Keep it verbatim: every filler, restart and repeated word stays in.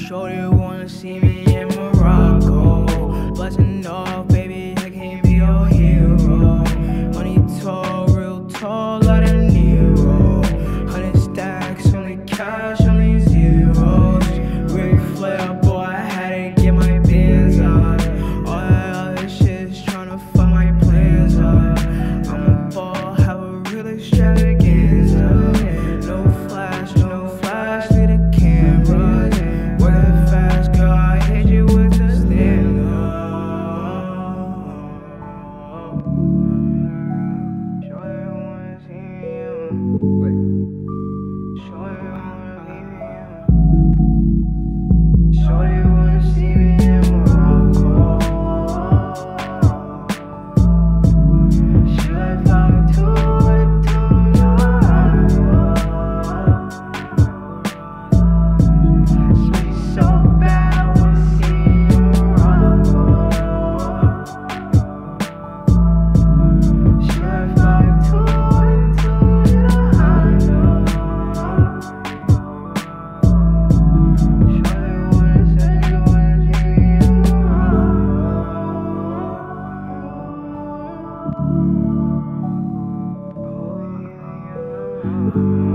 Shorty wanna see me in Morocco. Blessing off, baby, I can't be your hero. Money tall, real tall, like a Nero. Hundred stacks, only cash, only zeros. Ric Flair, boy, I had to get my bands on. All that other shit's tryna fuck my plans up. I'ma ball, have a real extravaganza. No flash, no flash, leave the cameras. Working fast, girl, I hit you with the stand up. Shorty wanna see me in Shorty wanna see me in Shorty wanna see me in Morocco. She like five two with two nine. She's so bad, I wanna see you in Morocco. She like five two with two nine. Shorty wanna say she wanna see me in Morocco.